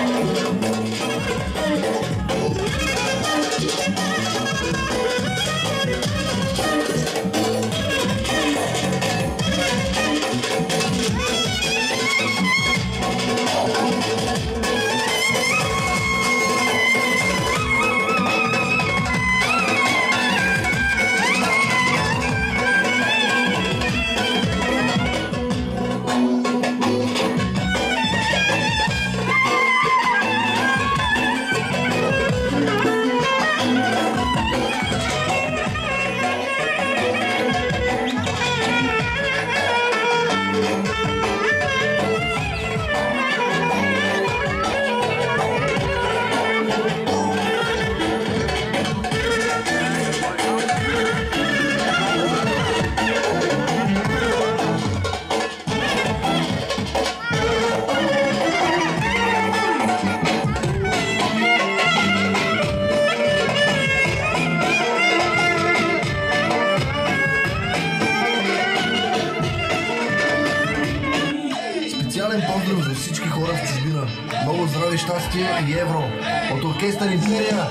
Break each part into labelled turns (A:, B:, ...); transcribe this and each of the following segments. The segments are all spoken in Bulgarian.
A: Поздрав за всички хора в чужбина. Много здраве, щастие и евро от оркестър Империя.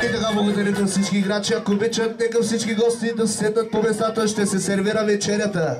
B: И така, благодаря на всички играчи, ако обичат, нека всички гости да се сетат по местата, ще се сервира вечерята.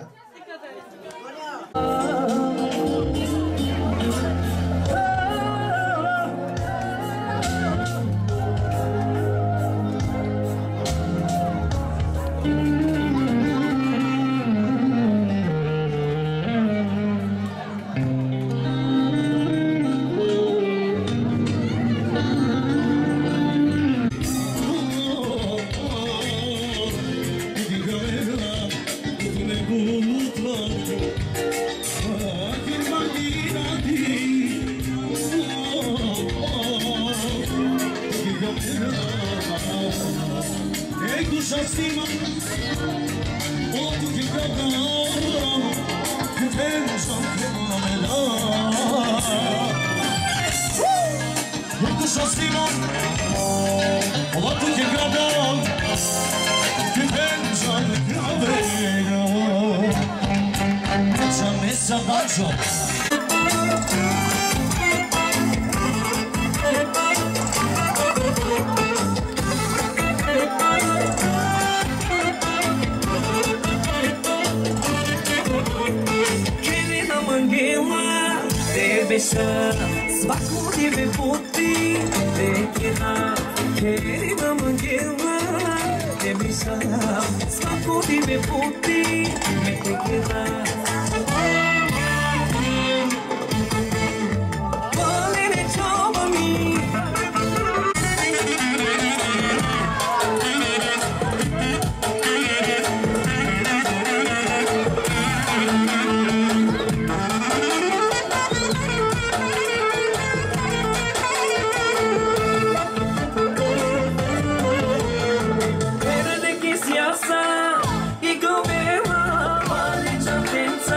C: Pensa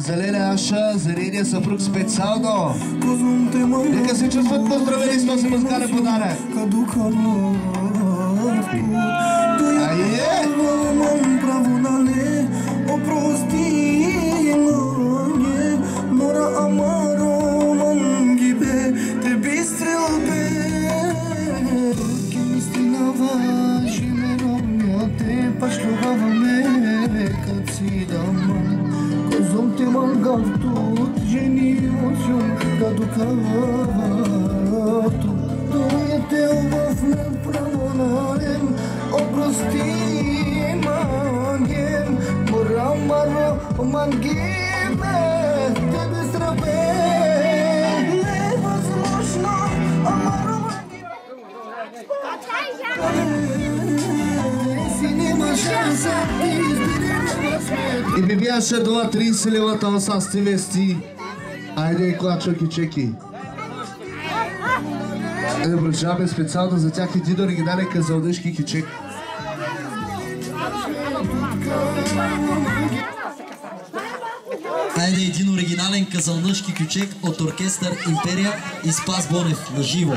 B: зелене Аша, за нейния съпруг специално. Нека се чувстват поздравени с този музикален подарък. Айде! И би бия ще дала 30 лева това са сти вести. Айде, клачоки, чеки. Да продължаваме специално за тях един оригинален казалнишки кичек.
C: Айде един оригинален казалнишки кючек от оркестър Империя и Спас Бонев на живо.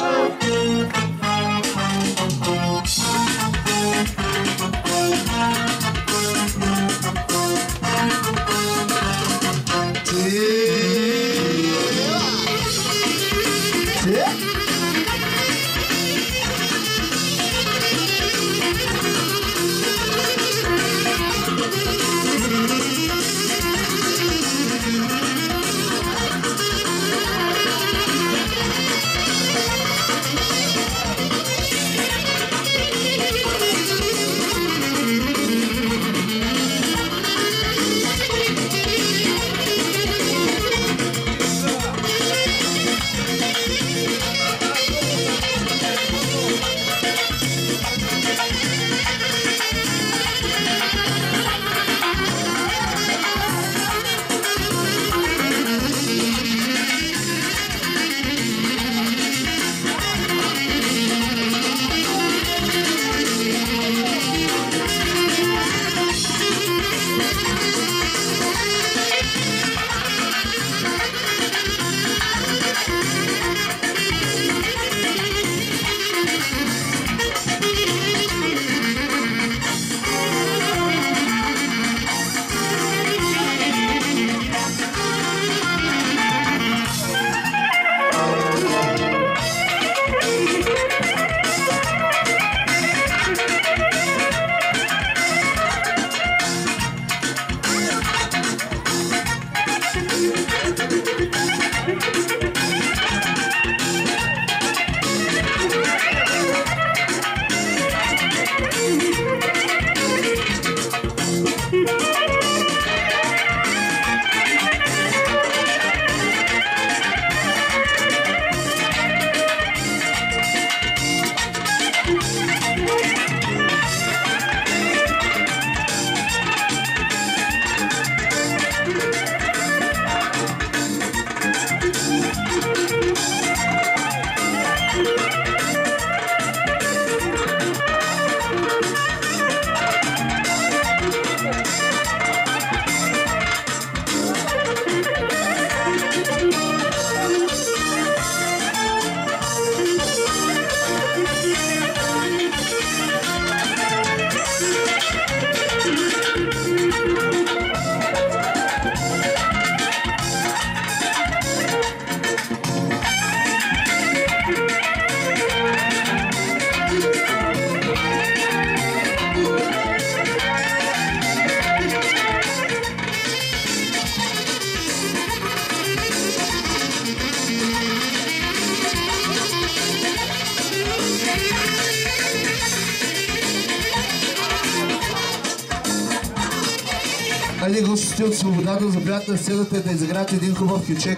B: Хайде, гостите от Свободата, заповядайте на сцената да изиграят един хубав кючек.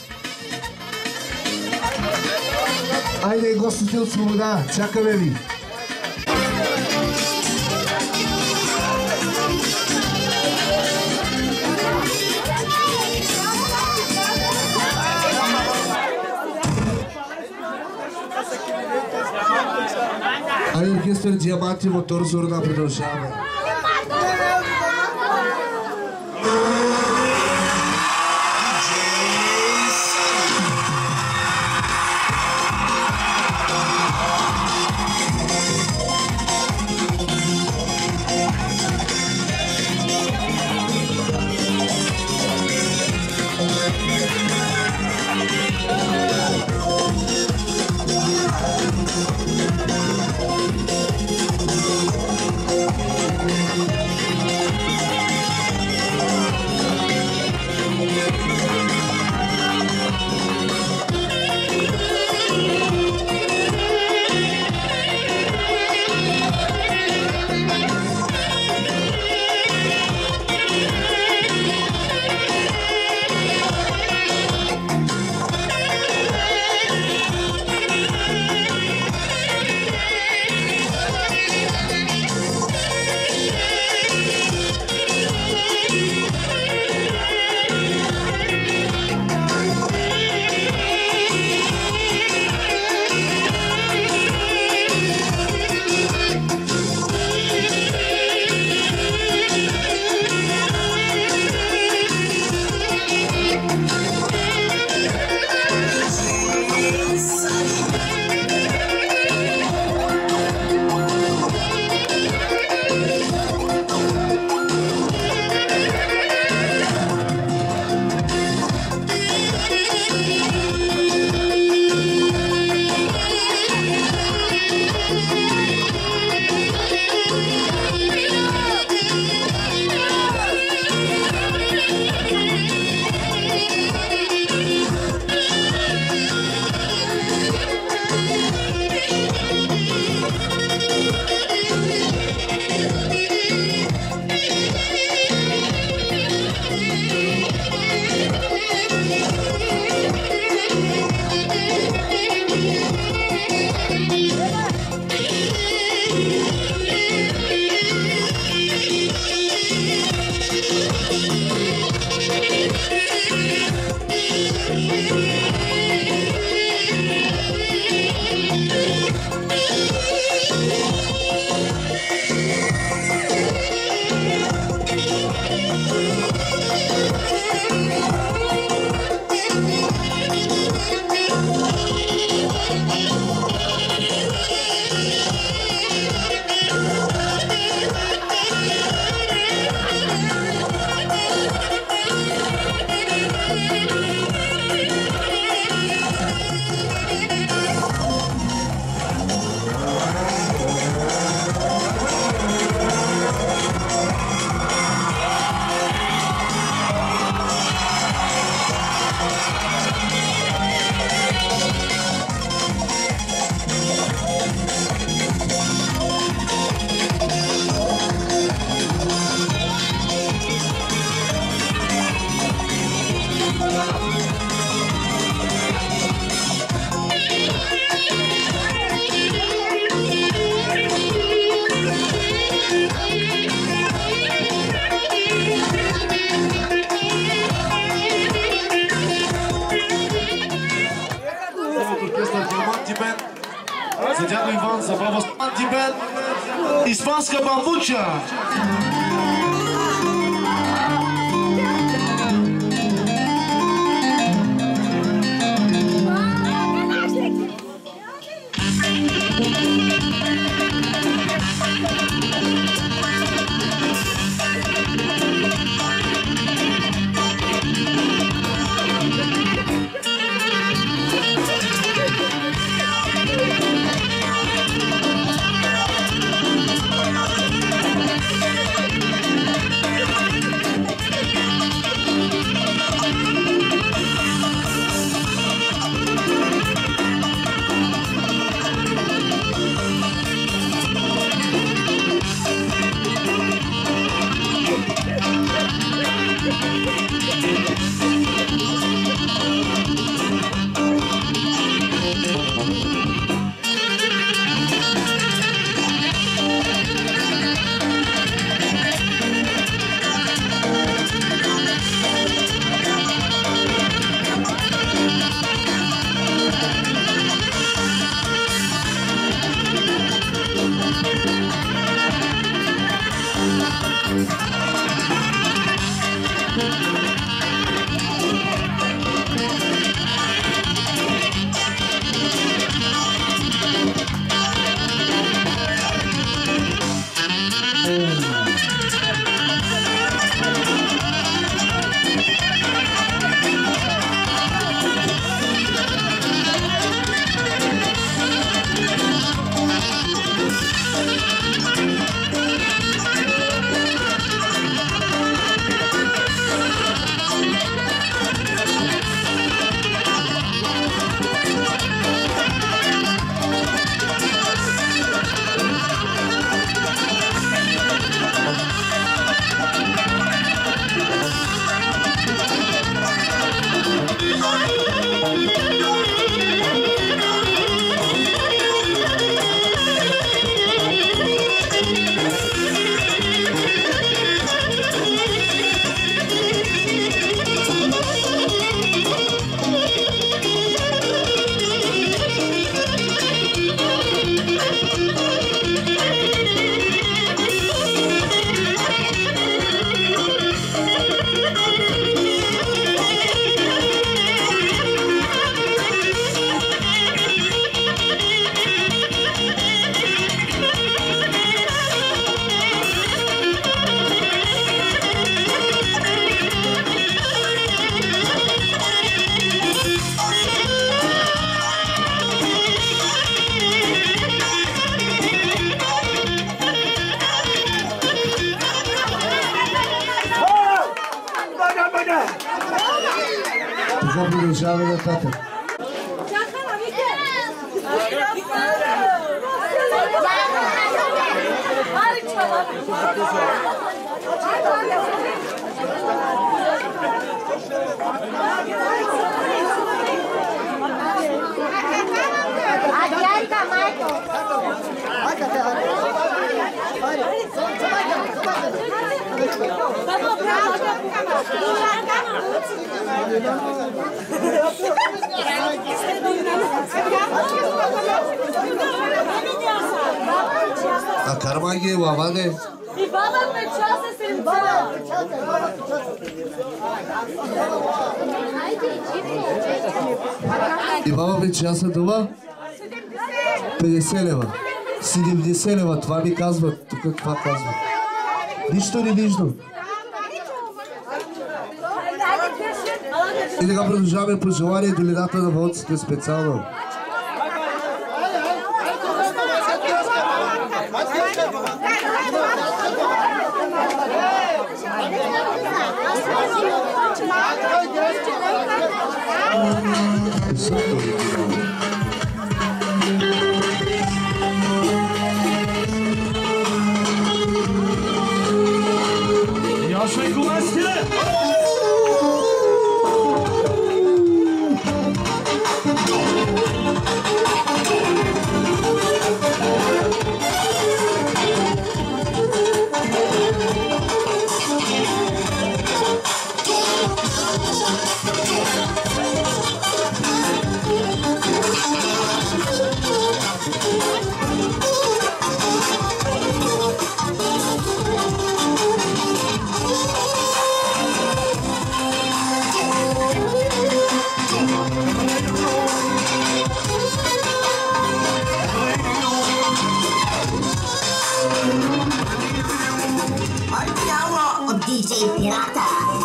B: Хайде, гостите от Свобода, чакаме ви! Хайде, оркестър Диаманти, мотор Зорна, продължаваме.
D: Дядо Иван забава Антибен, испанска бамбуча.
B: Продължава нататък.
E: Vamos,
B: A Кармагиева, ваде?
E: И баба печа се сринцава.
B: И баба печа се това? 50 лева. 70 лева, това ми казват. Тук това казват. Нищо не виждам. И така продължаваме пожелание долината на вълците специално.
D: Яшай Кумаске!
F: DJ Pirata.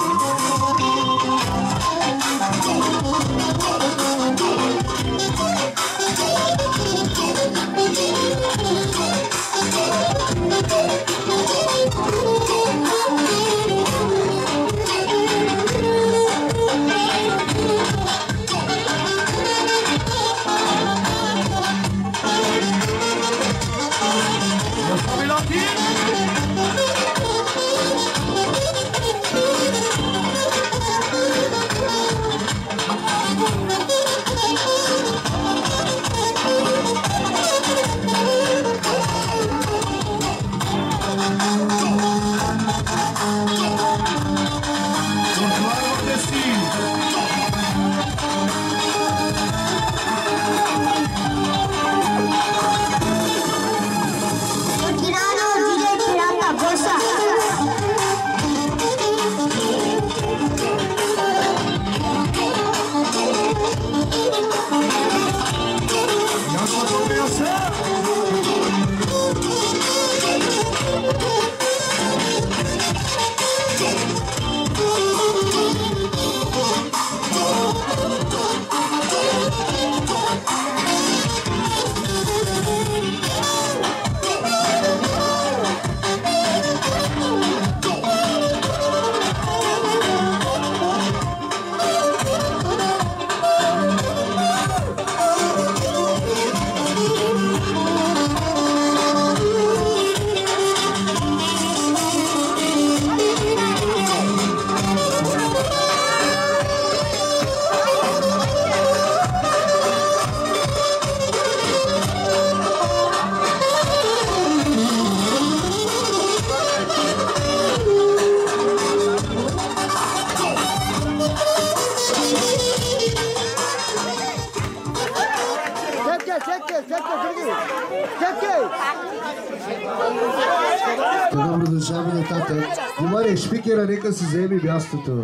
B: Така продължаваме нататък. Внимание, шпикера, нека си заеме мястото.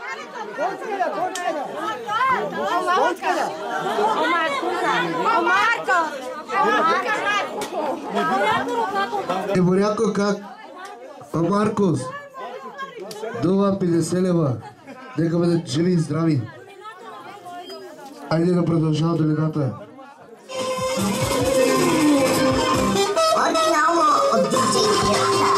B: Боряко как? Маркос. Дова 50 лева. Нека бъдат живи и здрави. Айде да продължава долината.
F: Оригинално от DJ Pirata.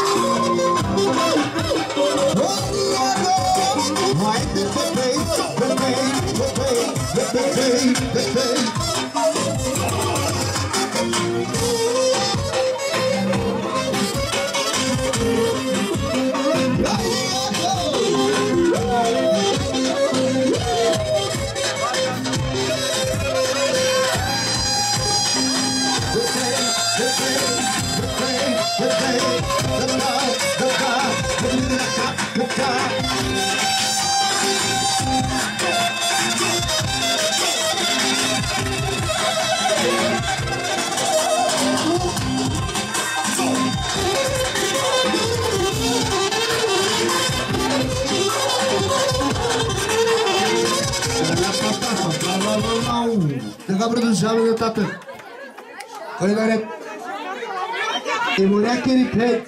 B: Така продължаваме нататък. Кой наред? Иморяк или пет?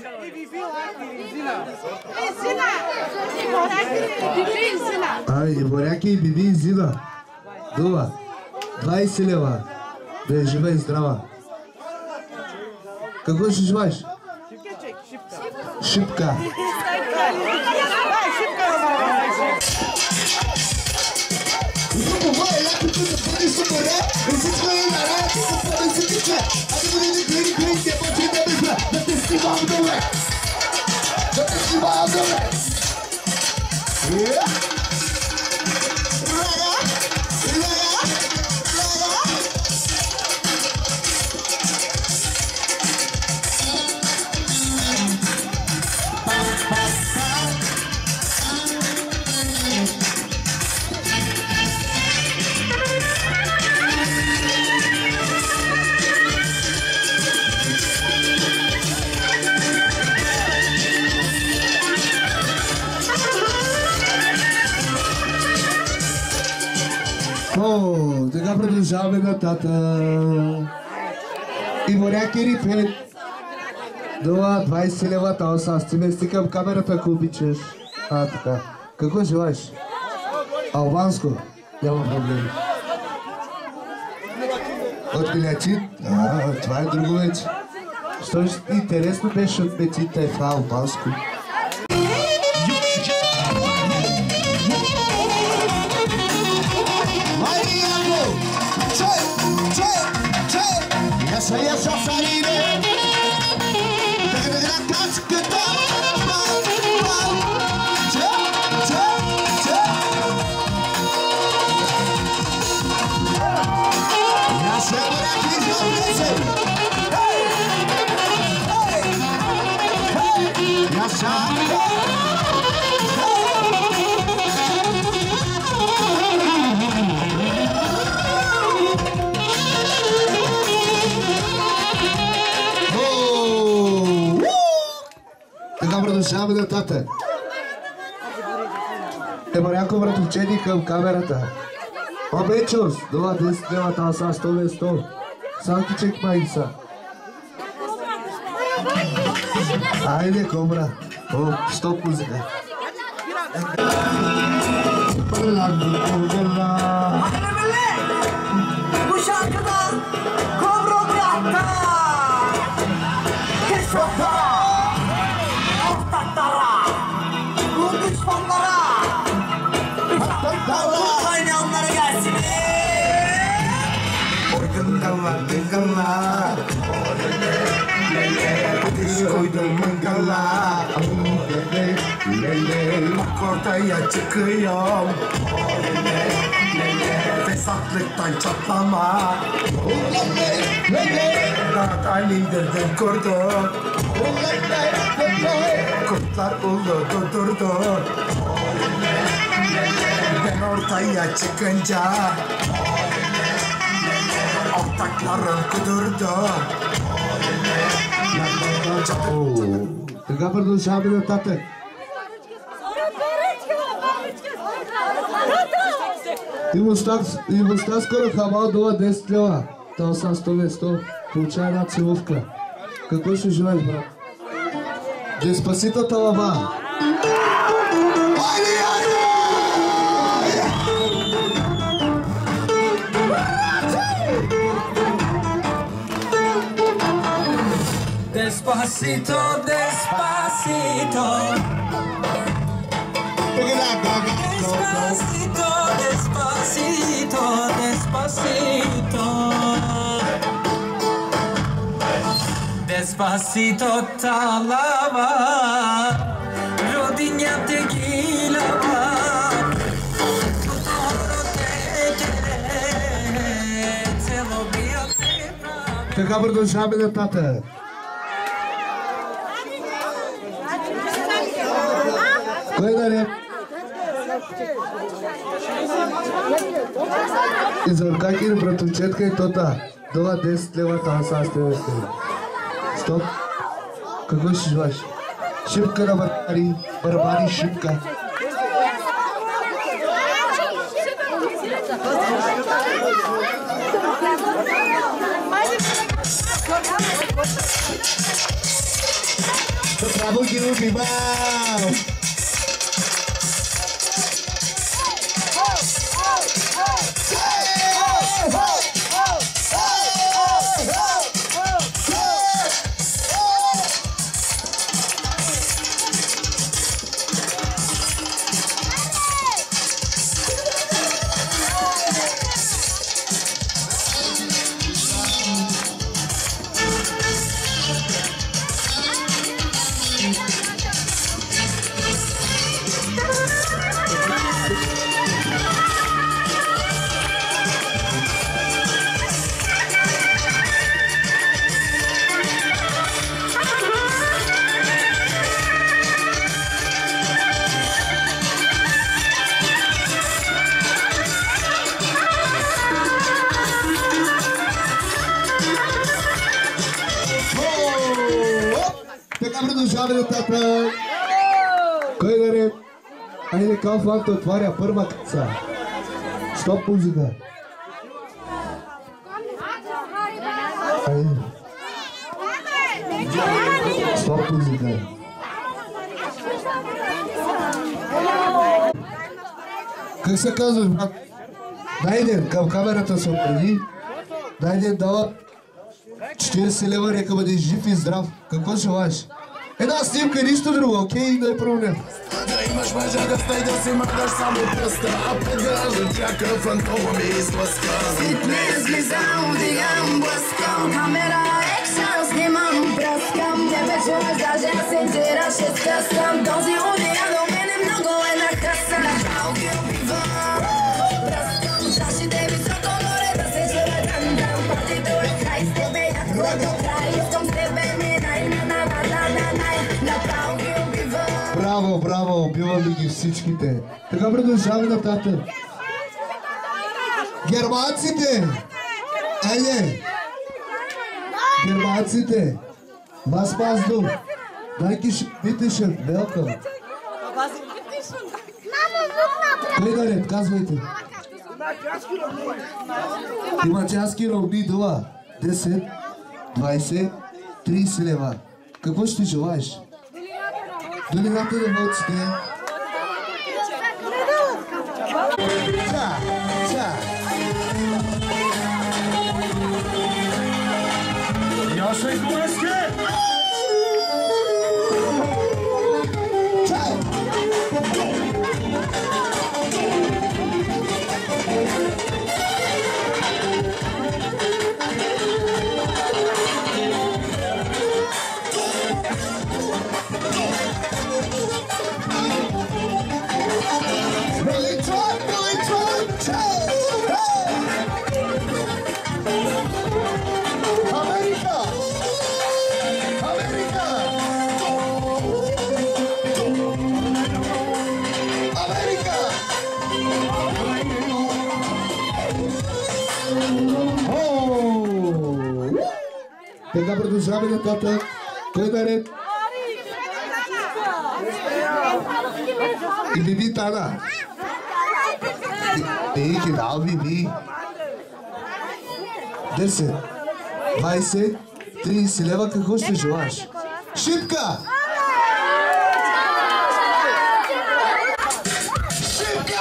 B: Иморяк и Биби и Зина. Дума. 20 лева. Да е жива и здрава. Какво ще желаеш? Шипка. Така продължаваме нататък. Иморяк и рипет. Дума, 20 лева, таоса. Стиме стикам камерата, ако обичаш. Така. Какво желаеш? Албанско? Няма проблем. От Милячит? Това е друго вече. Що интересно беше от Милячит е в албанско. Така продължаваме нататък. Еморяко вратовчени към камерата. Обечос, дума 10 лева, таоса 100 на 100. Санкичек майса. Айде, кобра. Стоп музика.
G: Bu şarkıda Kobra bıraktı. Keşfetara, ortaklara, bu düşmanlara, oynayanlara gelsin.
A: Organgala, Ateş koydum mangala, bak ortaya çıkıyor. Fesatlıktan çatlama, Dağdan indirdim kurdum, kurtlar uludu durdu. Ben ortaya çıkınca ortaklarım kudurdu.
B: Така продължаваме нататък. Имостта скоро хамал дума 10 лева. Таоса 100 на 100. Получава една целувка. Какво ще желаеш, брат? Деспасито талава.
G: Despacito, despacito. Despacito, despacito, despacito. Despacito talava, rodinha tequilava.
B: Така продължаваме нататък. Кой наред? Изъркак или братовчетка и тота. Дола 10 лева, таоса аз тебе сте. Стоп. Какво ще желаеш? Шипка на барбари шипка. Bravo, Guilherme, bom! Tata! Кой е наред? Айде, Kaufland отваря първа каца. Стоп музика. Айде. Стоп музика. Как се казваш, брат? Найден, към камерата се опреди. Найден дава 40 лева, нека бъдеш жив и здрав. Какво желаеш? Една снимка, нищо друго, окей? Не е проблем.
H: Да имаш мъжа да стай да си махаш само пръста, а пред граждан тяка фантома ми излъска.
I: Фитнес влизам, вдигам, блъскам, камера, екшън, снимам, пръскам. Тебе чуваш, даже сензираш, ще скъсам. Този удия до мен е много една къса. Направо ги убивам, пръскам, чашите високо горе да се чува дам-дам. Партито е край с тебе, яко до край, искам с тебе минай, на-на-на-на-на-най. Направо ги убивам.
B: Браво, браво, убиваме ги всичките. Така продължаваме нататък. Германците! Айде! Германците! Вас пазду! Дайки битишен, велкам! Кой наред, казвайте! Имачански ровни дуа. 10, 20, 30 лева. Какво ще желаеш? Долината на вълците.
D: Яшек Лески!
B: Така продължаваме нататък. Кой наред? И Биби Тана. И кидал Биби. 10, 20, 30 лева. Какво ще желаш? Шипка! Шипка!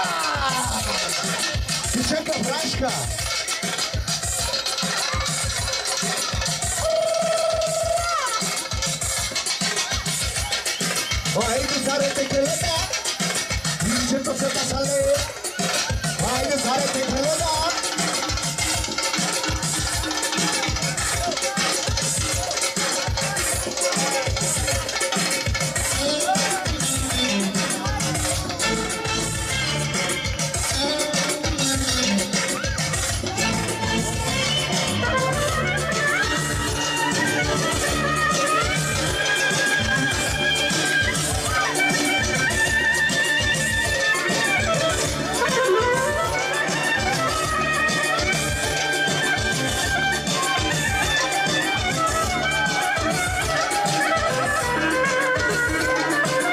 B: Шипка брашка! Haydi sare tekeleda, niche to se pasale. Haydi sare tekeleda.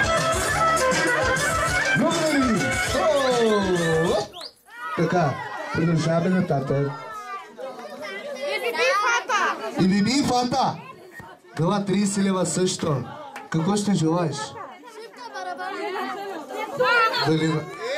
B: Така, Продължаваме нататък. И Биби и Фанта. Дала 30 лева също. Какво ще желаеш? Дали...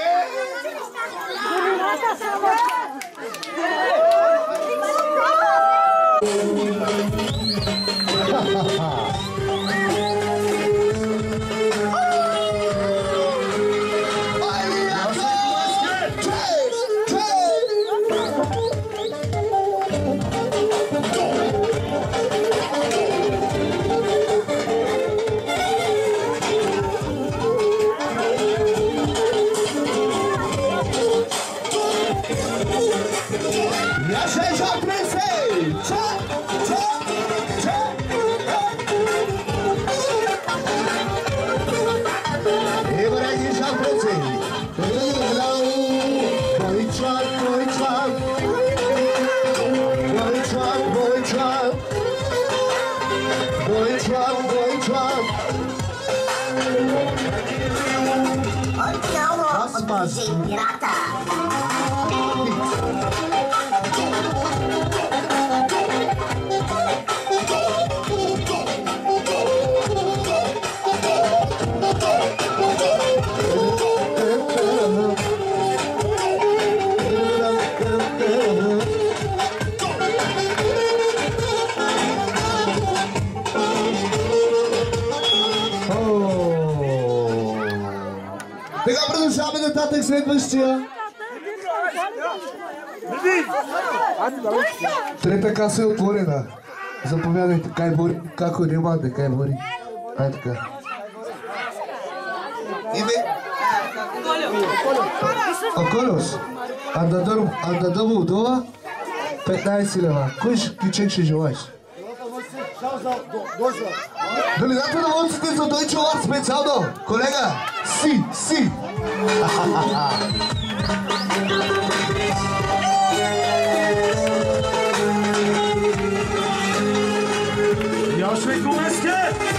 B: Така продължаваме нататък следващия. Трета каса е отворена. Заповядайте, кай бори. Како нема да кай бори. Ай така. Име? Околос. Андадъбо отдова 15 лева. Кой кичек ще желаеш? Долината на лодците за Deutsche Wort специално. Колега, си.
D: Яшвай Кумеске!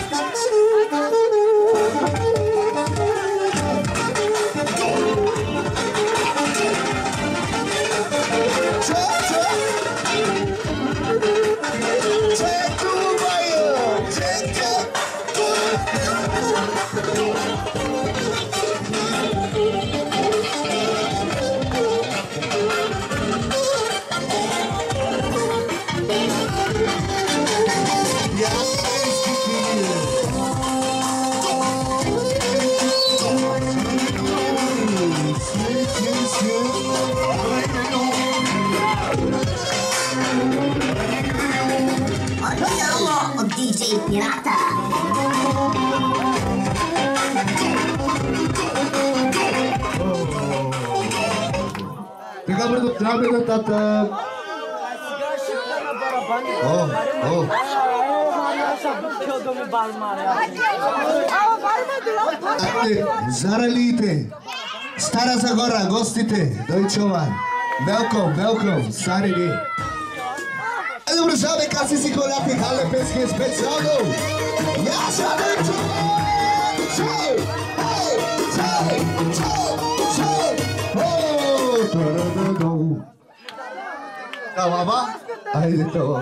F: DJ Pirata.
B: Така продължаваме нататък. Заралиите, Стара Загора, гостите, Deutsche Wort. Welcome, старини. Продължаваме каси си коляте, хале пески специално. Яша Deutsche Wort! Тавава? Айде тавава.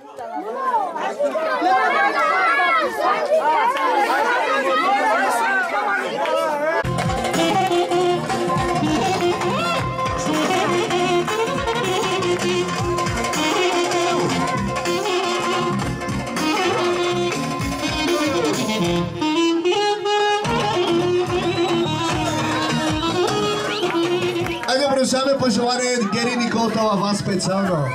B: Айде продължаваме пожелание Гери Николта във вас специално.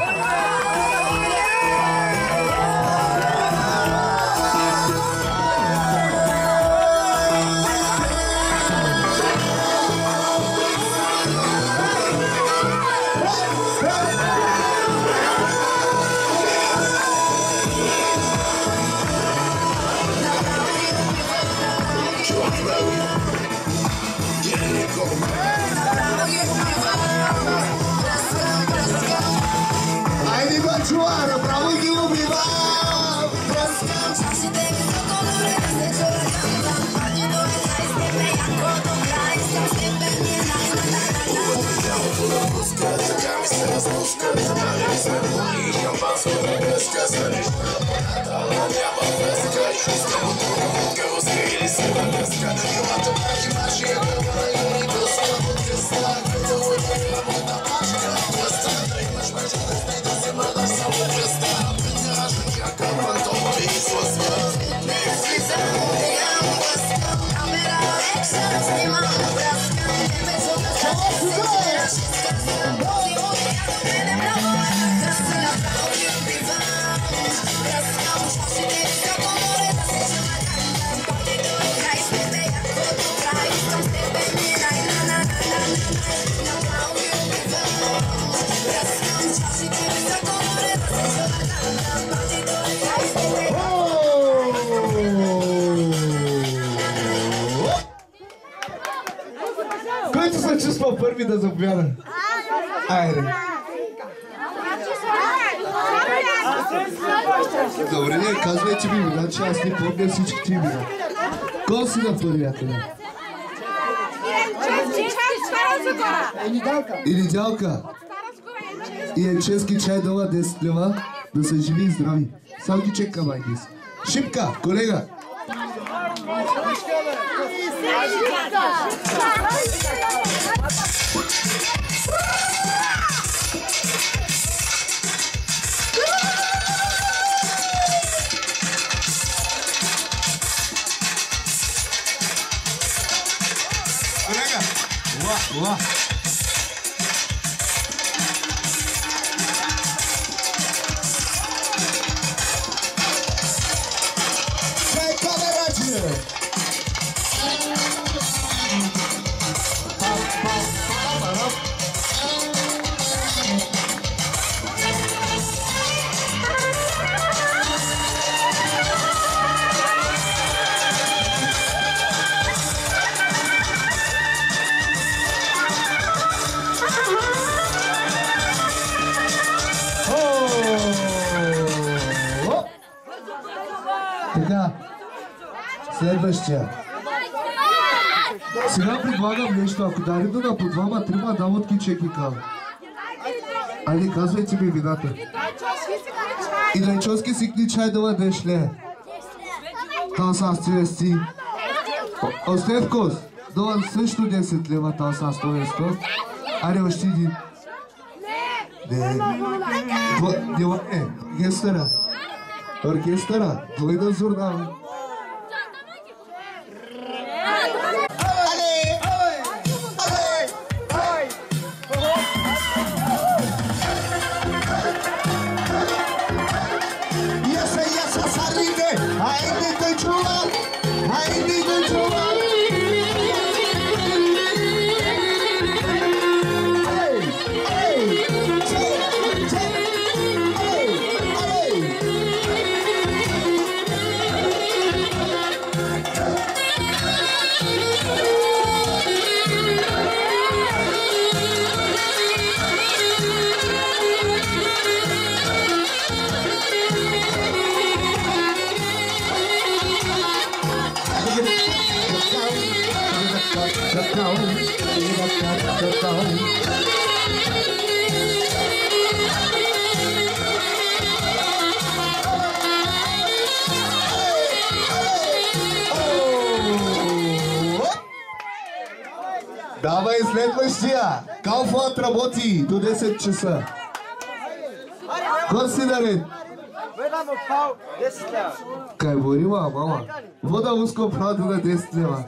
B: Айде го чуара, право ги убива!
H: Cause you got me и шампанското връзка свалиш няма връзка и искам от водка руска или сива връзка Елата паки машия гъба и гъста подкъста Като ударила му на пашка Плъста да имаш мъжа да се мърдаш само пръста Предгражда чака фантома и излъзва Не слизам, дигам блъска Камера екшън, снимам образка Не ме чука, даже се чираш изкъсна Бози удия до мене много е накъсна Направо ги убивам Пръскам чашите високо море да се чува Пати до край с тебе яко до край Искам с тебе мирай Направо ги убивам Пръскам чашите високо море да се чува Пати до край с тебе
B: Който се чувства първи да заповяда? Айде. Добре, не, казвайте ми имена, че аз не помня всичките имена. Кой си на първията? Недялка. И енчески чай дала 10 лева, да са живи и здрави. Само ги чека, майки си. Шипка, колега. Колега. Уа. Чай камерачи! Така, следващия. Сега предлагам нещо, ако дали да по двама, трима дамотки чеки кава. Айде, казвайте ми вината. И лайчовски сикни чай дала дешле. Там са стилести. Остевкос, дала също 10 лева, там са 100. Аре, още един. Не, гестъра. Оркестъра, дойда зурна. Давай следващия! Калфът работи до 10 часа. Кой си наред? Кай борила, мама? Вода узко правда на 10 лева.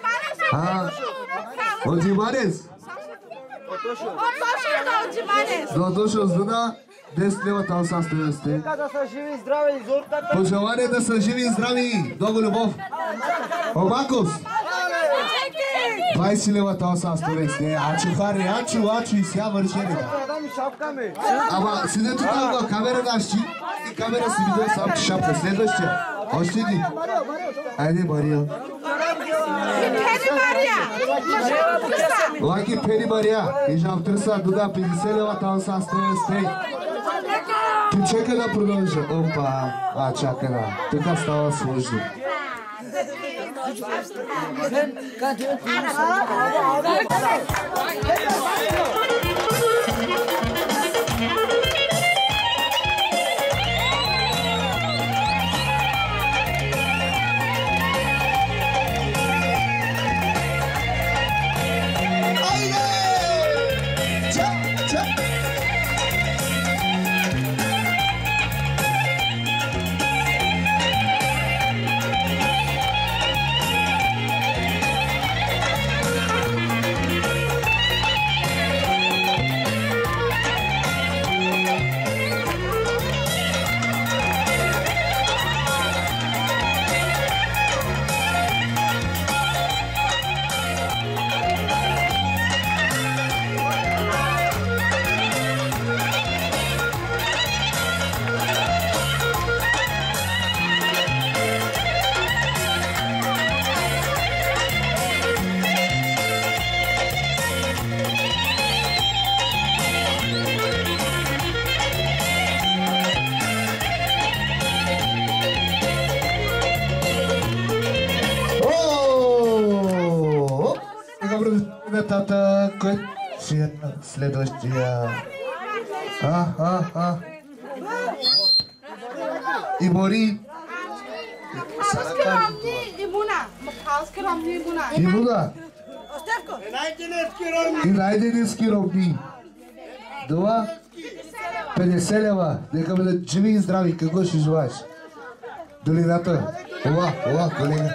B: От Диманес? До дошъл зна 10 лева там са стоясте.
J: Нека да са живи и здрави и зорта.
B: Пожелание да са живи и здрави. Много любов. Обакос. 20 лева там са стоясте. Ачу хари, ачу и сега вършери. Ама седето там камера наши и камера си видео сам че шапка. Следващия. Още един. Айде Мария.
E: Пери Мария.
B: Лаки Пери Мария. И жавтърса дуда 50 лева там са стоясте. Ти чека да продължа. Опа, чакай да. Тук става сложно. нататък, кой си е следващия? И Бори. Имуна. И най-денески ровни. Това 50 лева. Нека бъдат живи и здрави. Какво ще желаеш? Долината. Ова, колега.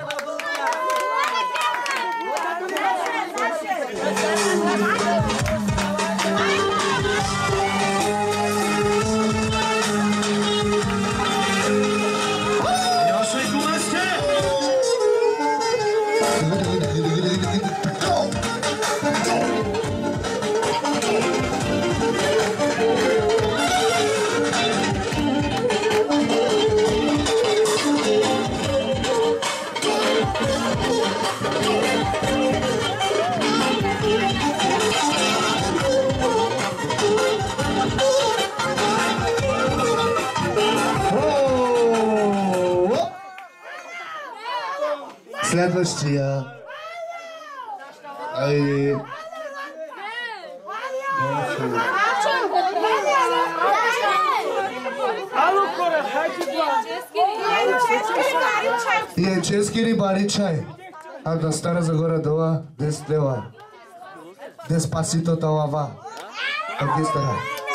B: Следващия. Айде. И чешки рибари чай. А на Стара Загора дала 10 лева. Деспасито талава. Оркестъра.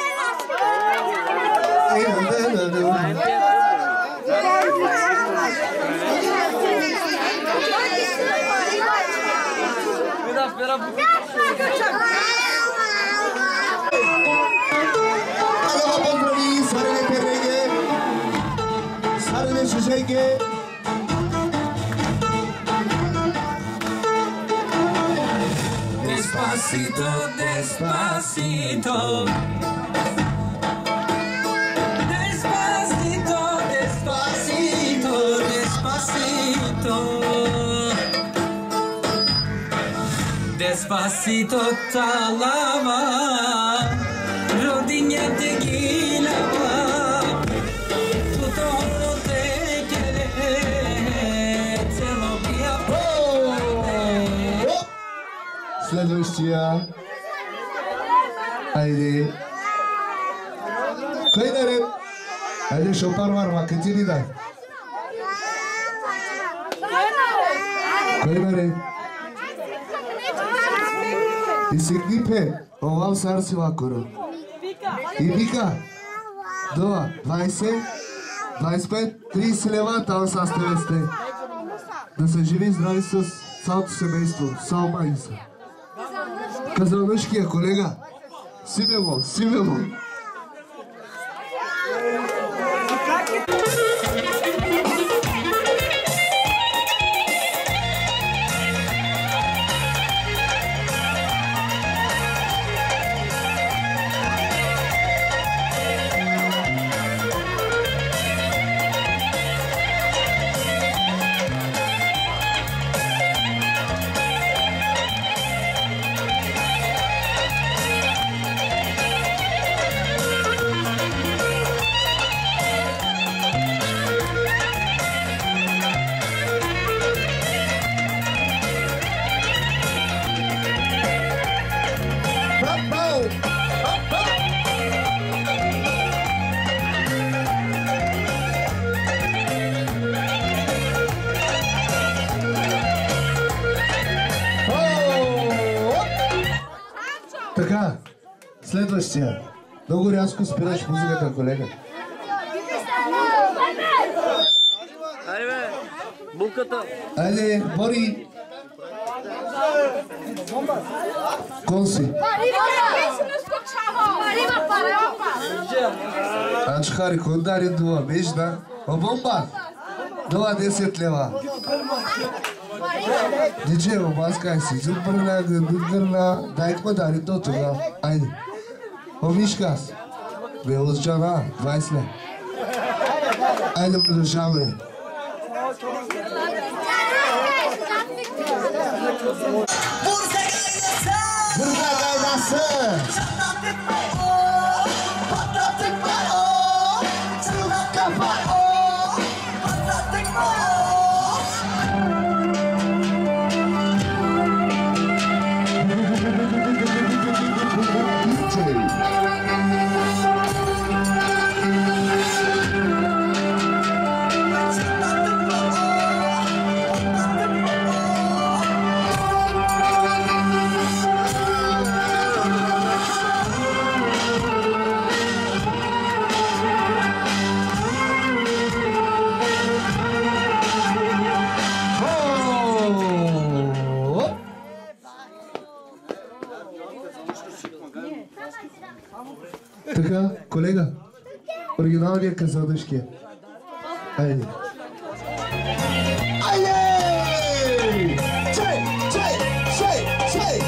G: Despacito, despacito. Despacito, despacito, despacito. Despacito talava, rodinha tequilava. Tutto te quiere, te lo pia.
B: Следващия. Айде. Кой наред? Айде шопар варва, къде ни дай? Кой наред? И сегни пе, овал сарси вакуро. И вика. Дова, 20, 25, 30 лева, там са сте. Да са живи и здрави с цялото семейство, само майка. Казалнышкия колега. Симево. Така, следващия. Много рязко спираш музиката, колега.
J: Айде бе, булката.
B: Айде, Бори. Конси. Анчхари, кондари дуа, бежда. О, бомба. Дуа 10 лева. Диджей, маскай си. Зубърна, гърна. Дай-ка дари до това. Айде. О, Мишкас. Белозджана, 20 лева. Айде, продължаваме. Така, колега, оригиналният казанъшки. Айде. Айде! Чай! Чай! Чай! Чай!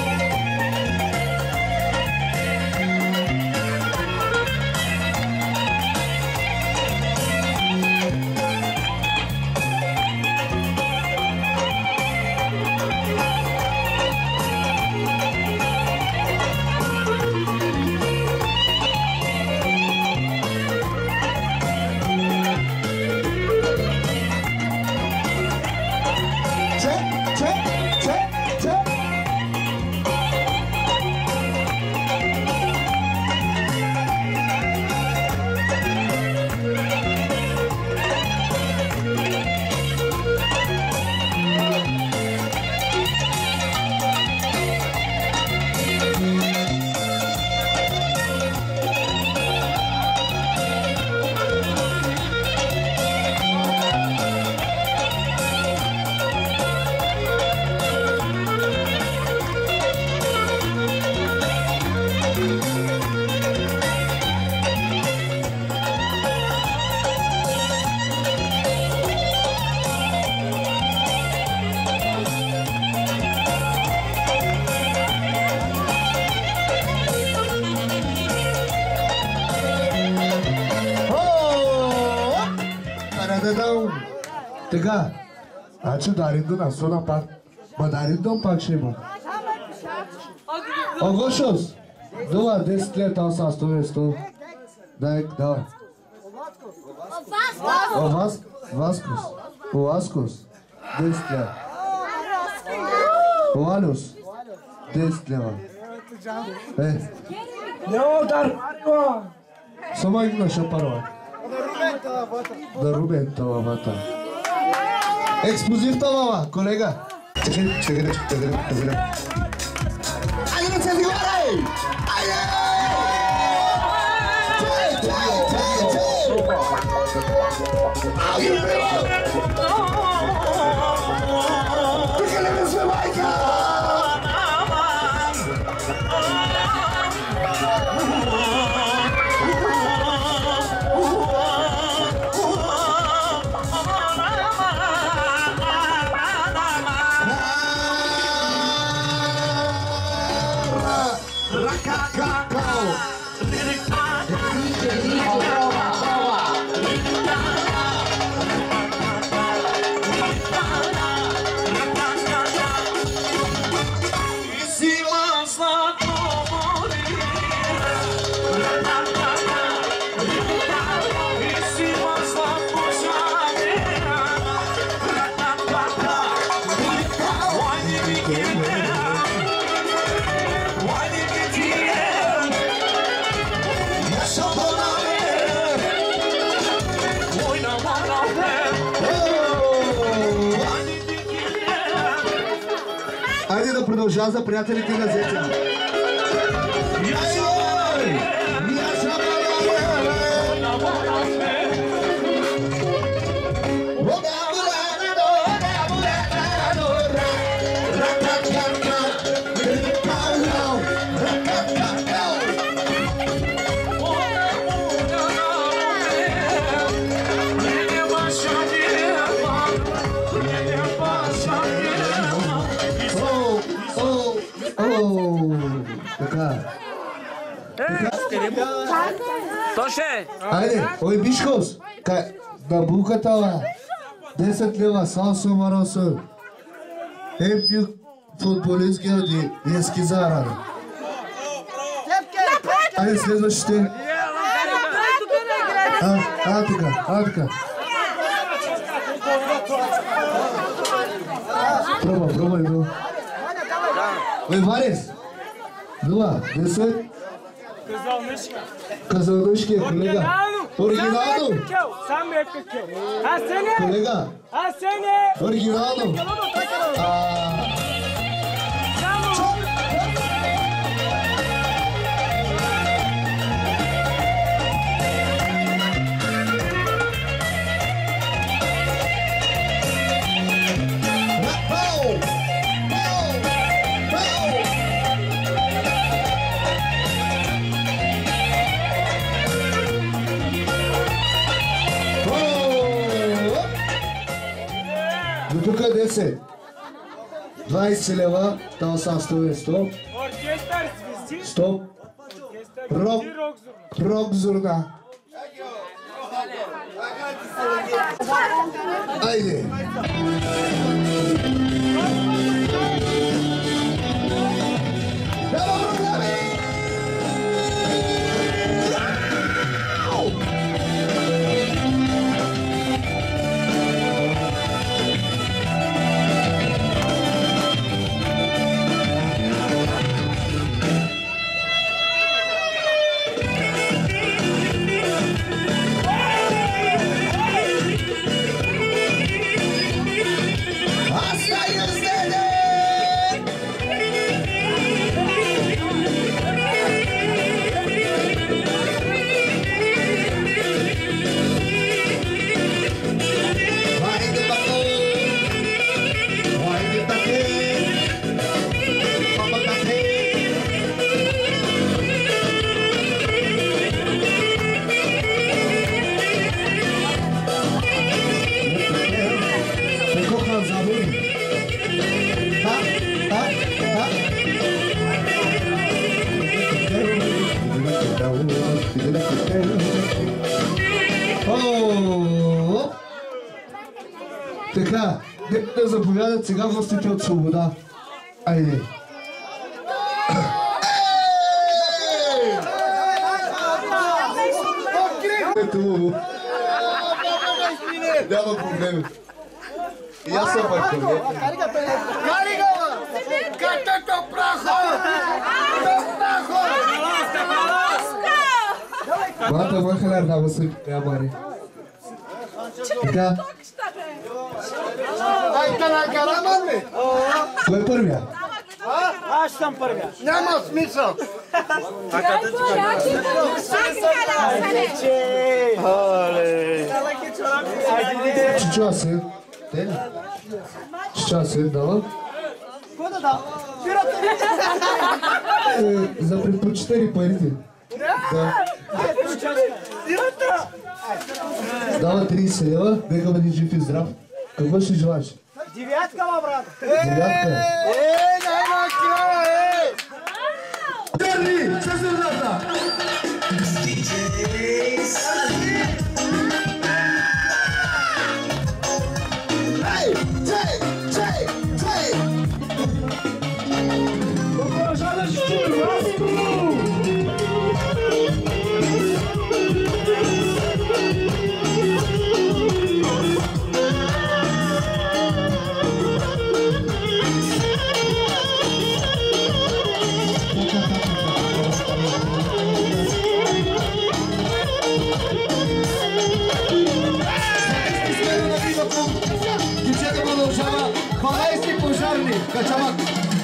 B: Така, значи Дариндо насона пак. Ма Дариндо пак ще има. Огошос! Дова, 10 лет там са 100. Дай, давай. Васкос. Оваскос. 10 лет. Овалюс. 10 лева. Само една шапарова. Да рубента вата. Експлозивта, мама, колега. Чекай. Айде, не се виварай! Айде! Айде, брева! Прикали ме сме, майка! Айде да продължа за приятелите на Зетя.
J: Тоше!
B: Айде, ой Бишкос, на буката 10 лева, салсо маросо. Емпю футболистския ди ескизара. Айде следващите. Така. Пробай, бро. Ой, Варес. 10. Казалнышки, колега. Оригинално. Колега. Оригинално. Деце, 20 лева, там са 100. Стоп. Рок зурна. Айде. Така, да заповядат сега гостите от Свобода. Айде. Ето. Няма проблеми. И аз съм пак проблем.
K: Катето прахо!
B: Мата махалар на въсък, мари. Така. Кой е първия?
K: Аз съм първия. Няма смисъл.
B: Чичо се. Те ли? Чичо се дава?
K: Кой да дава?
B: За предпочитани парите. Да. Дава 30 лева, нека бъде жив и здрав. Какво ще желаш?
K: Девятка, ма, брат.
B: Девятка?
K: Няма крава,
B: Дърни! Със сърдата! Качамак!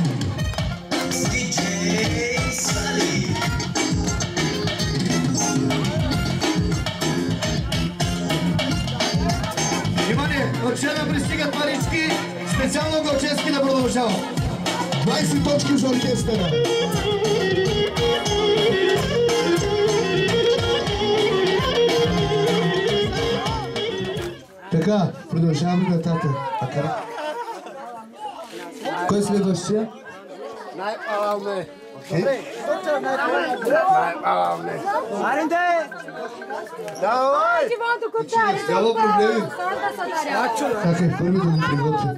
B: Внимание! От вчера пристигат парички, специално Галчевски да продължава. 20 точки за оркестъра. Така, продължаваме нататък. Кой следващия?
K: Най-палавне. Най-палавне. Аренде! Давай!
B: Няма проблеми. Чакай, първи да го приготвим.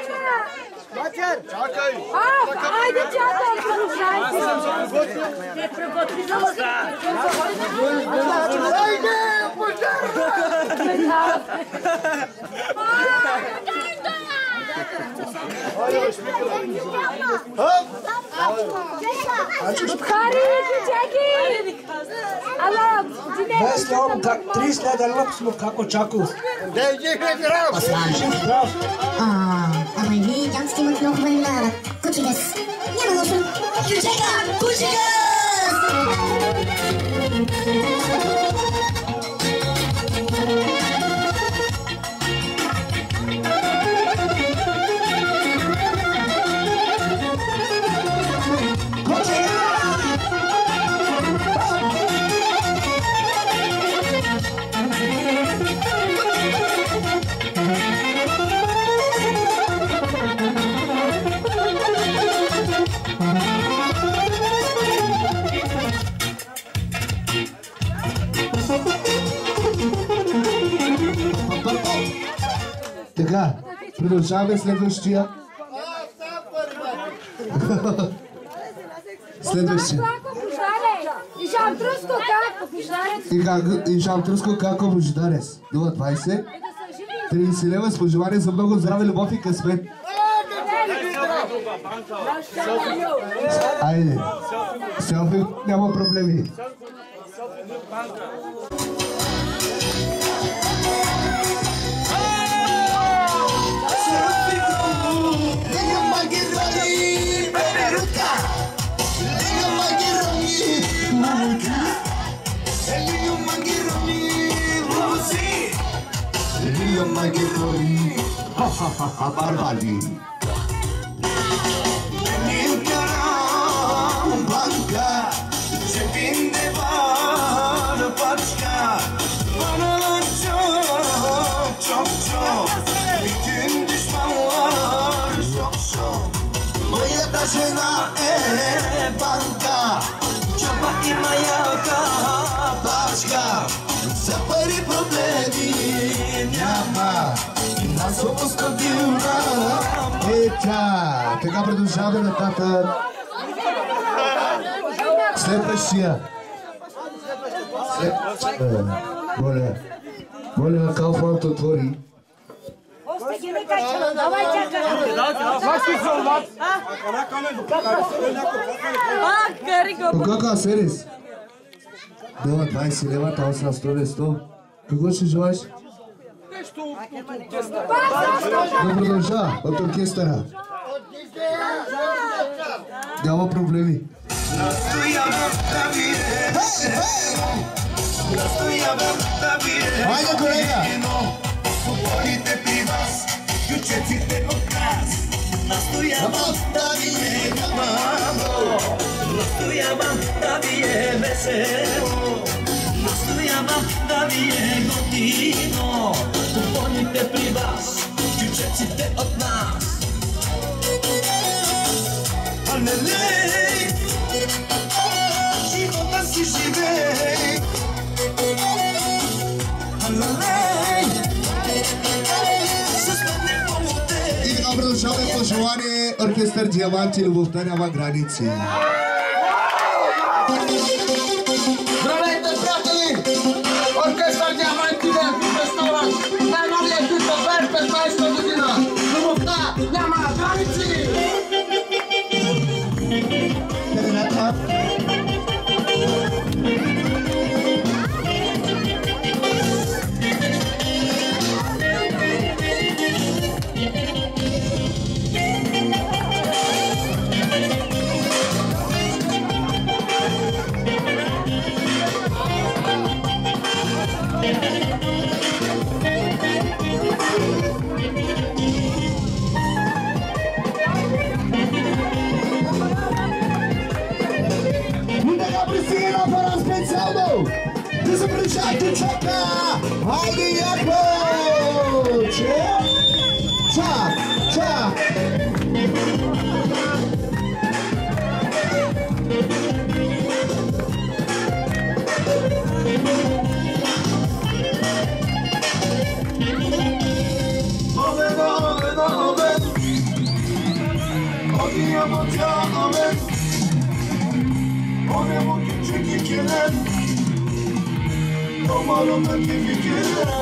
K: Чакай!
E: Айде, чакай! Не приготви за
K: Айде!
E: Хари, чеки! Ала,
L: 30 лева сме како чакал.
F: Ама и вие дянците имат много хубави имена. Кучигас. Няма лошо. Кучига! Кучигас!
B: Продължаваме следващия. Следващия. И Жамтруско како бождарец. 0,20. 30 лева с пожелание за много здраве, любов и късмет. Айде. Селфи няма проблеми.
H: Barbali banka cebinde var başka bana çok bütün düşmanlar çok moja taşına banka çöpa imaya başka zapari problemi няма.
B: Така продължаваме нататък. Следващия. Моля, Кауфман отвори. Кога серис? 20 лева, там са 100. Какво ще желаеш? Да продължа от оркестъра. Няма проблеми. Хайде, колега! Купоните при вас, ключеците от нас. Настоявам да ви е хубаво, настоявам да ви е весело, настоявам да ви е готино. Купоните при вас, ключеците от нас. Алелей, живота си живей. Алелей, с мен не помогте. И така продължаваме пожелание оркестър Диаманти, любовта няма граници.
K: Здравейте, приятели! Оркестър Диаманти ви представят най-новия хит от 2015 година. Любовта няма граници!
B: Haydi yakma! Çak!
H: O küçük hikayeler, damarımdaki fikirler.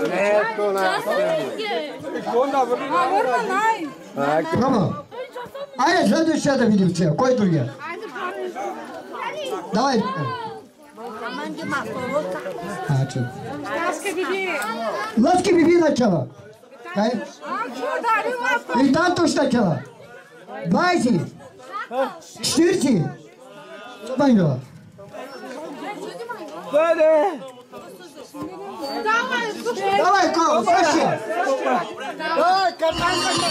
B: Bravo! Айде, следващия да видим сега. Кой другия? Давай. Лъски биби начала. И танто ще начала. 20. 40. Банjova. Давай, Кола, слушай.
K: Давай, катанка.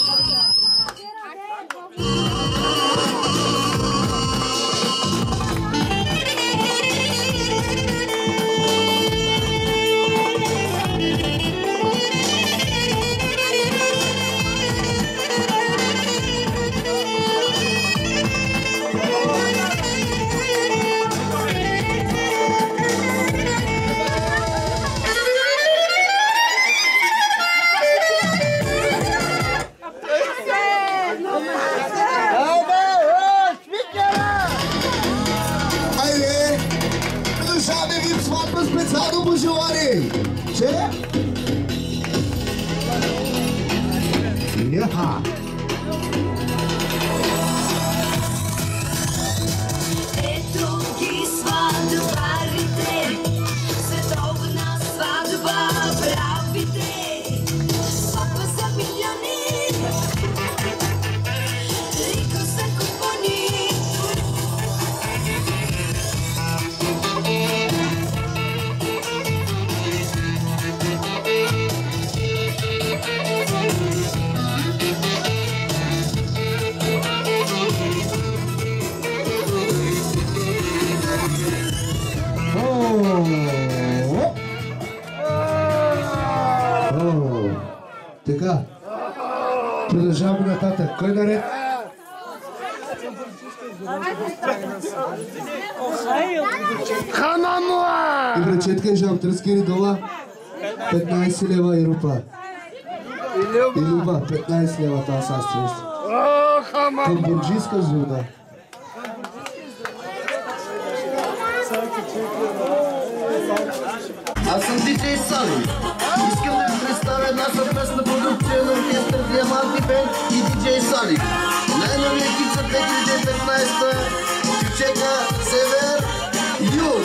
B: Специално пожелание! Че? Яха!
I: Ето ги сватбарите, световна сватба правите, сватба за милиони, рико за купони.
B: Така, продължаваме нататък. Кой наред? И брачетка и жълтърски ридола 15 лева и рупа. И люба 15 лева там са стрес. Към бурджийска зона.
A: Аз съм диджей Сали. Искам да ви представя една съвместна продукция на оркестър Диаманти Бенд и диджей Сали. Най-новия хит за 2015 Кючека Север Юг.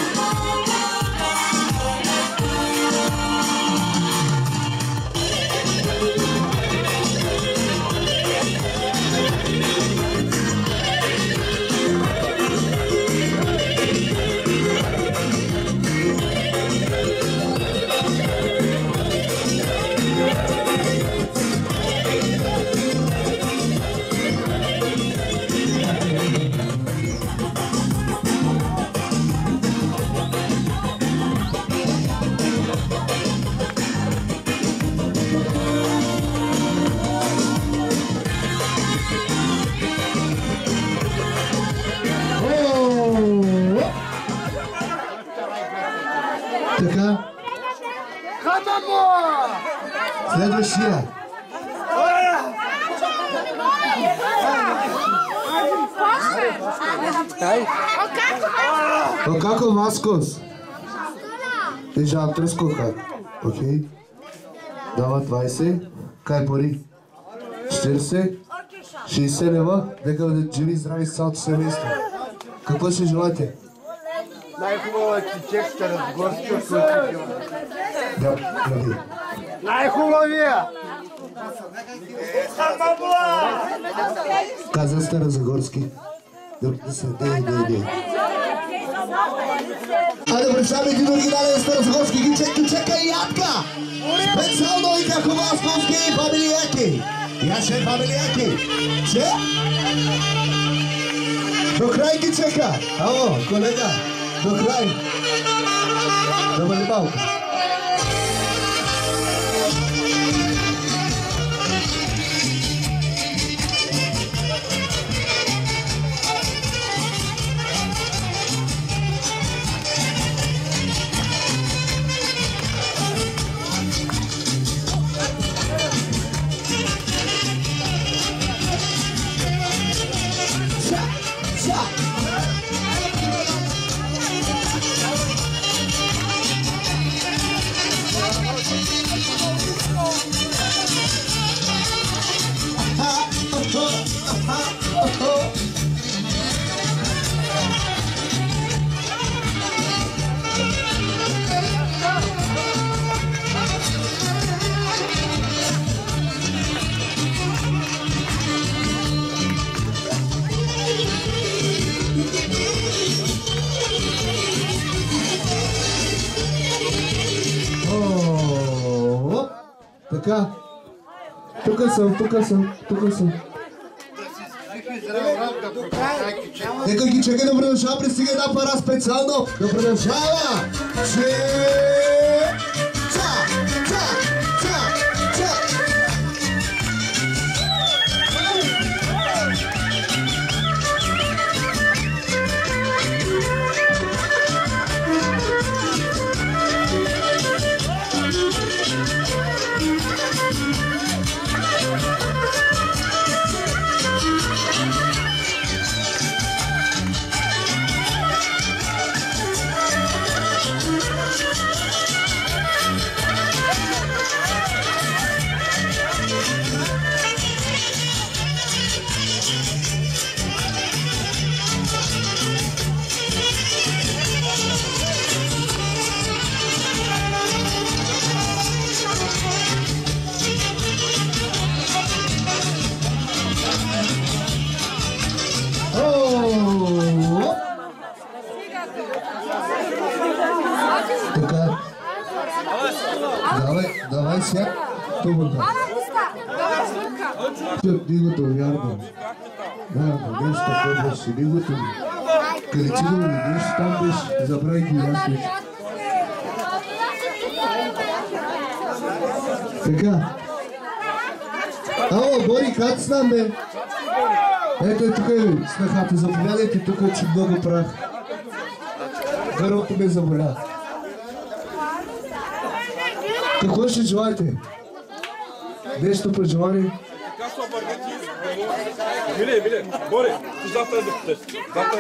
B: Така. Следващия. Окако Маскос. И жълтърско как. Окей. Дава 20. Кай пари? 40. 60 лева. Нека да живи здрави с цялото семейство. Какво ще желаете?
K: Най-хубава чичек Старозагорски от Култивила.
B: Да, гради.
K: Най-хубавия!
B: Каза Старозагорски. Да се дей. Айде представим един оригинален Старозагорски Кючека и Ятка. Специално и како Васковски и фамилияки. Яше фамилияки. Че? До край Кючека. Ало, колега. До край. Добре малко. Така. Тука съм. Нека ги чекай да продължава, пристига една пара специално. Да продължава. Давай сега. Тубата. Дигото, ярко. Нещо такова беше. Дигото. Каличино ми нещо там беше. Забрави ги аз вече. Така. Ало, Бори, как с нам, бе? Ето тук е снахата. Заповядайте тук, че много прах. Гърлото ме заболя. Какво ще желаете? Нещо пожелание?
M: Миле, Бори, ти завтра да потеш.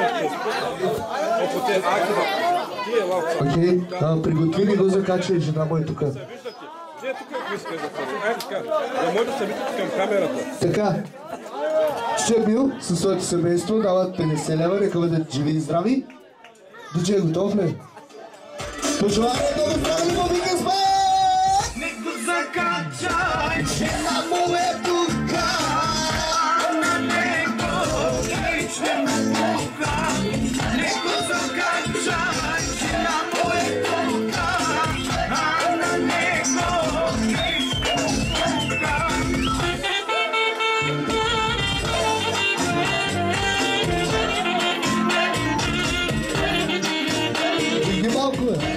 B: Окей, приготви ли го за качване, жена му е тук.
M: Да може да се видите към камерата.
B: Така, ще бил със своето семейство, дават 50 лева, нека бъдат живи и здрави. Диджей готов ли? Пожелание много здрави, му вика сме!
H: Закачай, жена му е тука, на него личне му тука. Него закачай, жена му е тука, а на него личне му тука.
B: Иди малко, бе!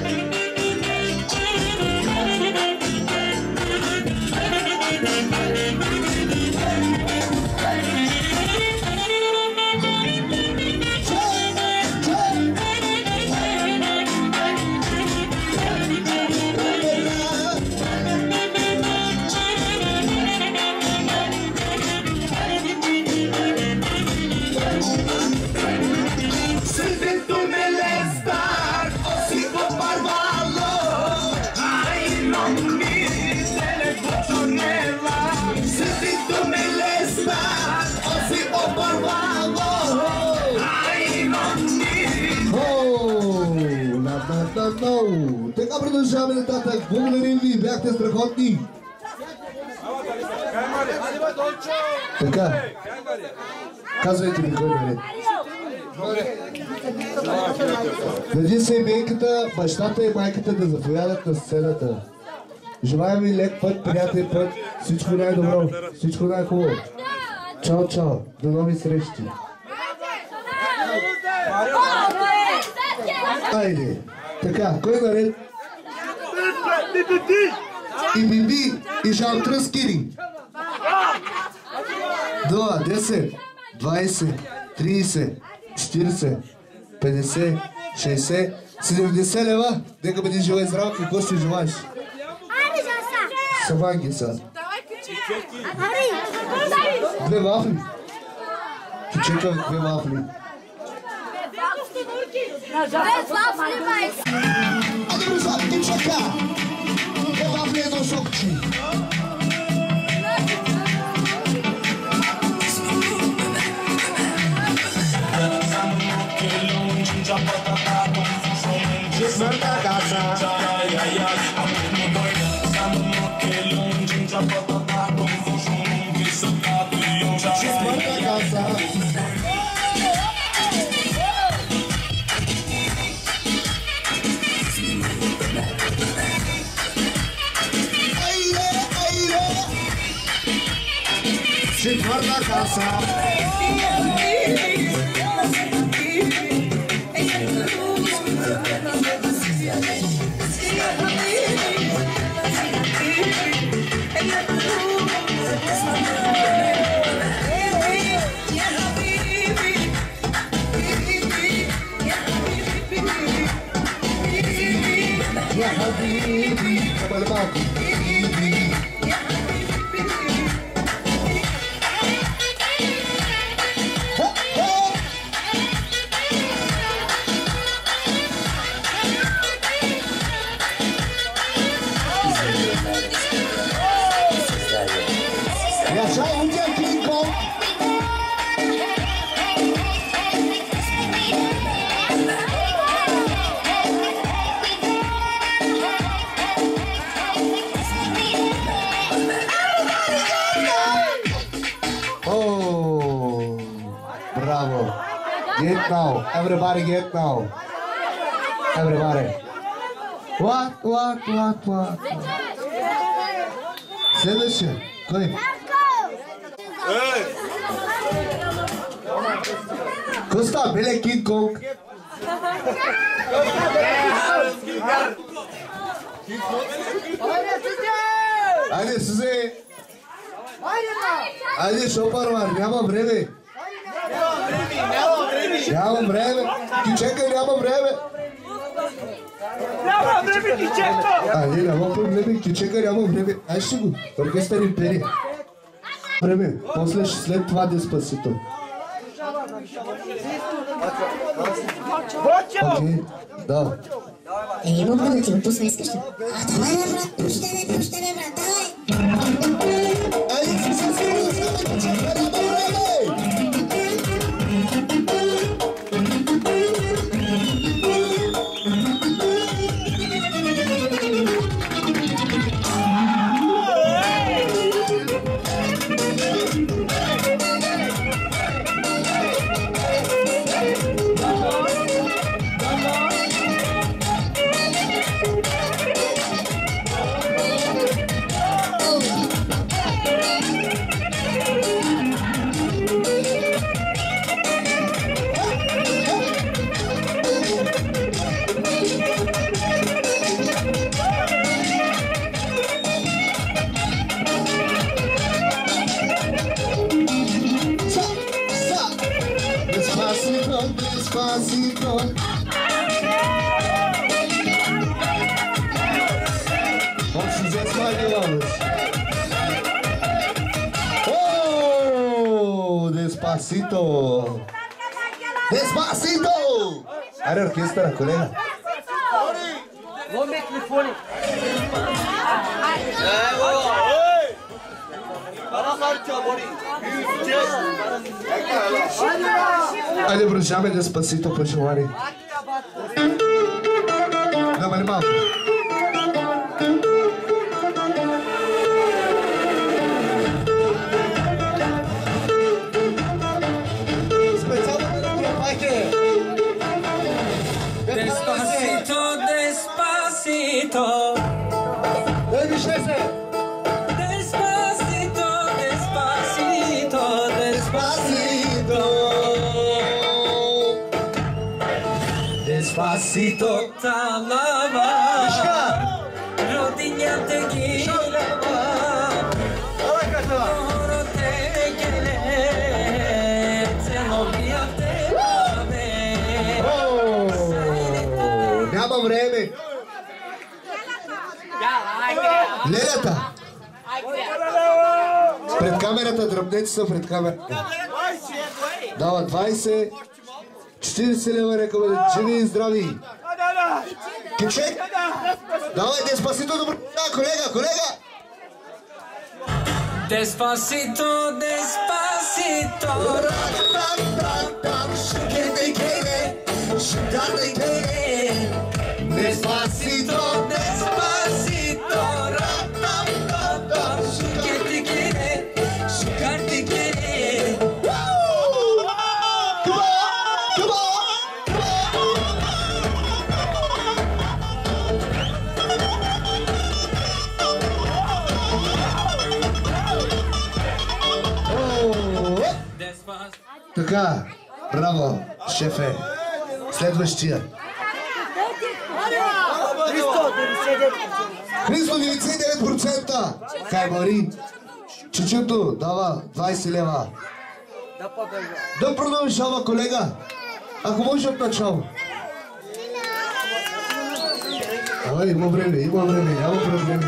B: Така продължаваме нататък. Благодарим ви, бяхте страхотни. Така. Казвайте ми кой наред. Преди семейката, бащата и майката да заповядат на сцената. Желаем ви лек път, приятен път. Всичко най-добро, всичко най-хубаво. Чао, чао. До нови срещи. Айде. Така, кой наред? И Биби, и Жан Тръскини. 2, 10, 20, 30, 40, 50, 60, 70 лева. Нека бъде жива и здрава, какво ще желаеш? Саванги са. 2 вафли. Чекам 2 вафли. A dobro zapni čeka, ova vledno šokči. Smrta kasa. Smrta kasa. Aire, aire. Четвърта каса. يا حبيبي قبل معكم يا شايف كيفكم Bravo. Get now. Everybody get now. Everybody. What? Следующее. Кой? Коста, беле Кинг Конг. Айде, Сузе. Айде, шопар var. Няма време. Нямам време. Ти чекай, нямам време.
K: Няма време, ти чекай.
B: Айде, нямам време. Ти чекай, нямам време. Ай ще го. Оркестър Империя. Време. После след това Деспасито. Окей. Да.
F: Мога да ти го пусна, искаш ли? Давай, брат, пущай, брат, давай.
B: Айде, Despacito. Vamos fazer as maguelas. Oh, Despacito. Despacito. Are orquestra, colega.
K: Vou meu telefone.
B: Айде, връщаме Деспасито по желание. Давай малко. Специално да напайке.
G: Despacito, despacito.
B: Дай вижте се.
G: Despacito, despacito, despacito.
B: Despacito.
G: Talava. Rodinha-te gilava. Oro te gele. Целовия-те бабе.
B: Няма време. Лелята. Пред камерата, дръбнете са пред камерата. Дава 20, 40 лева, нека бъдат живи и здрави. Кючек, давай Деспасито, добро, колега.
G: Despacito, despacito.
B: Despacito,
G: despacito.
B: Така, браво, шефе. Следващия. Христо, 99%. Кай Мари? Чичуто, дава 20 лева. Да продължава, колега. Ако може от начало. Има време, няма проблеми.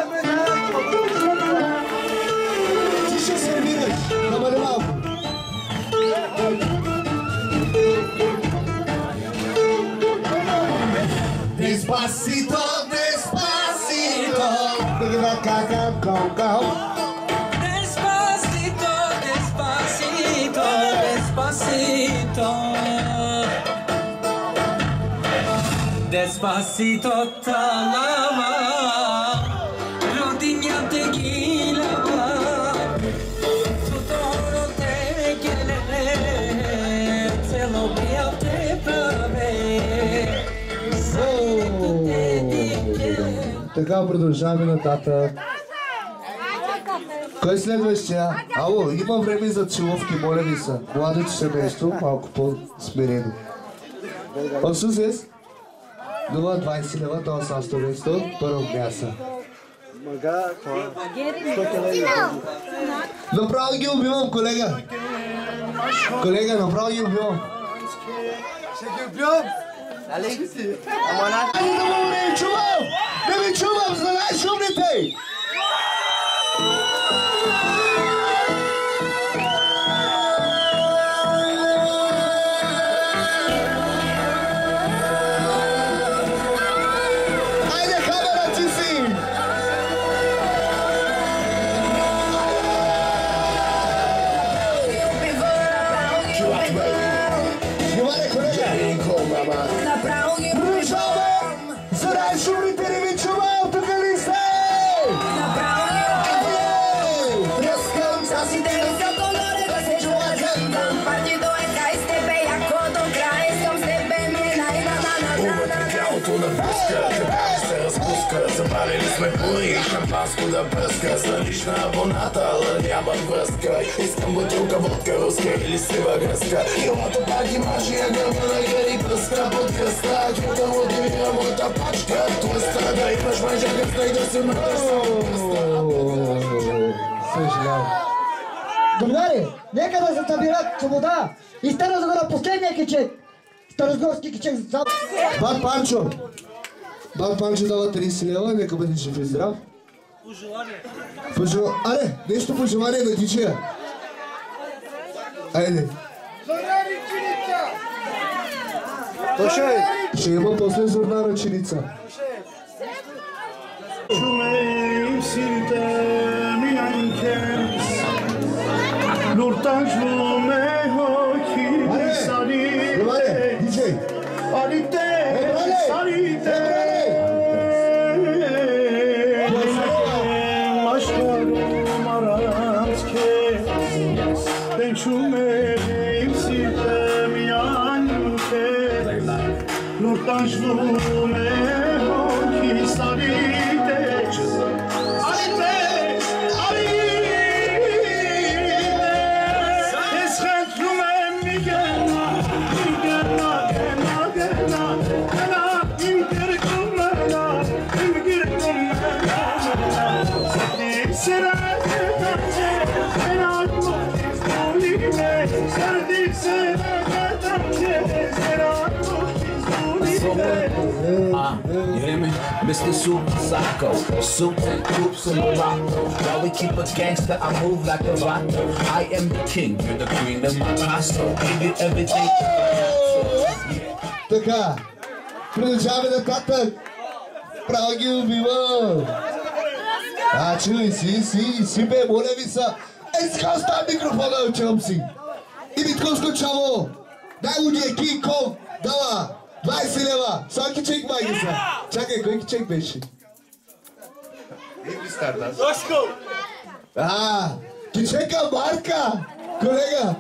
B: Ти ще сервираш, намали малко. Despacito, despacito. Despacito,
G: despacito, despacito. Despacito talama, rodinha te gilava, tutoro te gele, celo bia te prave.
B: Така продължаваме нататък. Кой следващия? Ало, има време за целувки, моля ви се. Младото семейство, малко по-смирено. Осузес? Дова 20 лева, това са студентство, първо мяса. Направо ги убивам, колега. Колега, направо ги убивам.
K: Ще ги убивам? Айде да му не чувам! Не ви чувам, за най-шумните! Айде, камера, ти си! Внимание, колега!
I: Направо ги
K: Продължаваме! За най-шумните не ви чувам! Тук ли сте?
I: Пръскам часите високо горе да се чува джъмбъм. Партито е край с тебе, яко до край. Искам с тебе мина и
H: Тялото на бръска, така се разпуска. Запалили сме пури и шампанско да бръска. Залична абоната, ала няма връзка. Искам бутилка водка, руска или сива гръска. Илото пак имаш и гърба на гъри пръска под кръста. Чута мотивира моята пачка. Тлъста да имаш мъжа гъста и да се мърташ само пръста.
B: Съжалявам.
N: Другари, нека да се събират свобода и сте разгора последния кичек. Старозгорски кичек за...
B: Бат Панчо! Бат Панчо дава 30 лева, нека бъде жив и здрав. Пожелание. Аре, нещо пожелание на диджея. Айде. Ще има после зорна ръченица. Добре, диджей.
O: You hear me? Mr. Super Psycho, suits and coops in Morocco. While we keep a gangster, I move like a vato. I am the king, you're the queen of my castle. Give you everything.
B: Така, продължаваме нататък. Право ги убивам. Чуй си бе, моля ви са. Сега оставя микрофона, учам си. И Митковско чаво. Най-лудия Кинг Конг. Дава. 20 лева. Сам кичек майги са. Чакай, кой кичек беше?
H: Ипи Стардас.
B: Кичека Марка. Колега.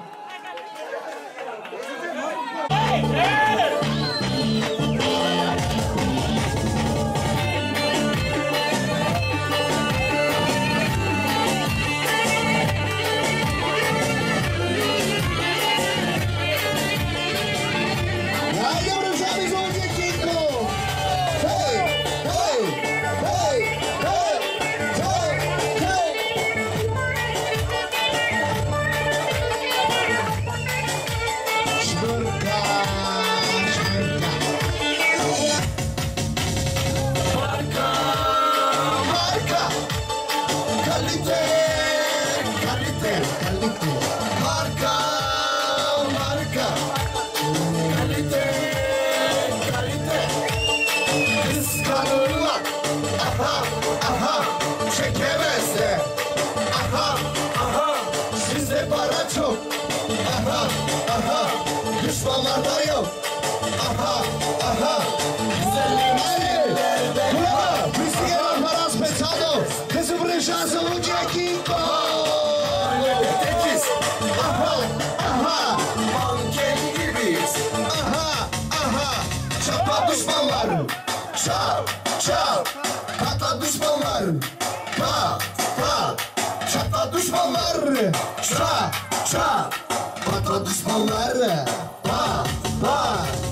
K: aha, çekemezler. Aha, aha, sizde para çok. Aha, aha, düşmanlarda yok. Aha, aha, güzelliğimiz bravo, Cristiano para spezzado, che si presciasse un Jackingo. Tekiz, aha, aha, manken gibiyiz. Aha, aha, çapa düşmanlar. Çap, çap, patla düşmanlar. Pa, pa, çapa düşmanlar. Çap, çap, patla düşmanlar. Pa, pa.